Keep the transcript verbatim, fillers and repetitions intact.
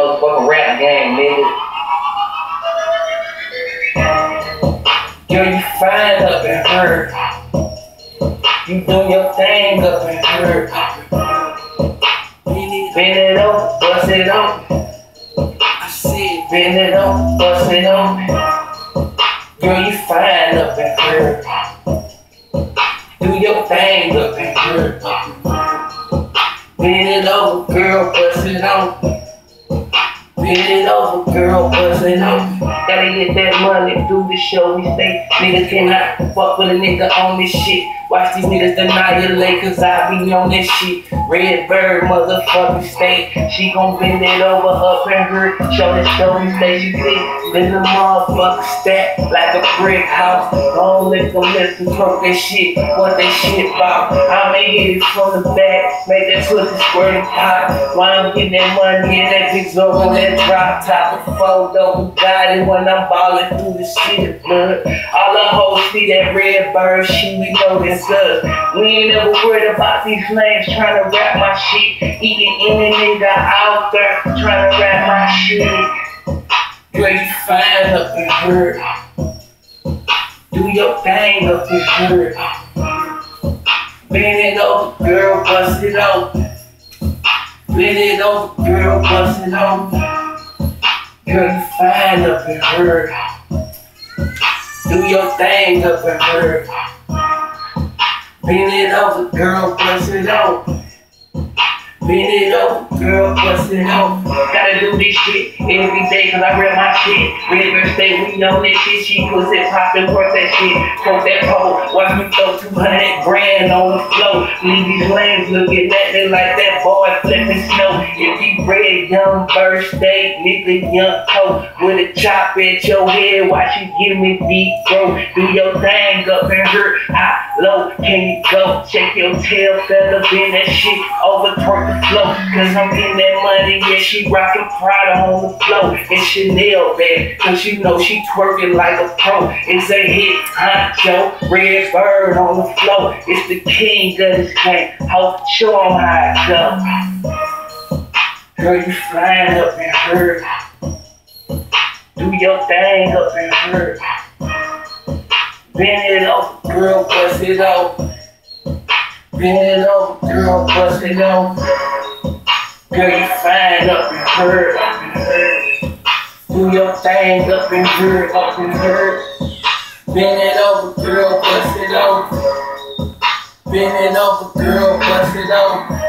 motherfucking rap game, nigga. Girl, you fine up in her. You do your thing up in her. Bend it over, bust it open. I said, bend it over, bust it open. Girl, you fine up in her. Do your thing up in her. Bend it over, girl, bust it open. Bend it over, girl, bust it open. Gotta get that money, do the show, we stay. Niggas cannot fuck with a nigga on this shit. Watch these niggas annihilate, cause I be on this shit. Red Bird, motherfucking state. She gon' bend it over, up in her. Show the story, stay, she see. Bend the motherfucker stack like a brick house. Don't let them listen, twerk that shit. What that shit about? I may hit it from the back, make that pussy squirt and pop. While I'm getting that money and that bitch over that drop top. Before though, got it when I'm ballin' through the city, blood. All the hoes see that Red Bird shit, we know this good. We ain't never worried about these flames trying to rap my shit. Eating any nigga out there trying to rap my shit. Girl, you fine up in her. Do your thing up in her. Bend it over, girl, bust it open. Bend it over, girl, bust it open. Girl, you fine up in her. Do your thing up in her. Bend it over, girl, bust it open. Bend it over, girl, bust it open. Gotta do this shit every day, cause I read my shit. Red State, we know this shit. She pussy poppin', work that shit. Poke that pole, watch me throw two hundred grand on the floor. Leave these lanes looking at me like that boy flipping snow. If you red, young birthday, nigga, young coat. With a chop at your head, watch you give me deep throat. Do your thing up in her, high, low, can you go? Shake your tail, fella, bend that shit over, twerk the flow. Cause I'm getting that money, yeah, she rockin' Prada on the floor. And Chanel bag, cause you know she twerking like a pro. It's a hit, honcho, Red Bird on the floor. It's the king of this game, hope show him how it go. Girl, you flying up in her. Do your thing up in her. Bend it over, girl, bust it open. Bend it over, girl, bust it open. Girl, you fine up in her, up in her. Do your thing up in her, up in her. Bend it over, girl, bust it open. Bend it over, girl, bust it open.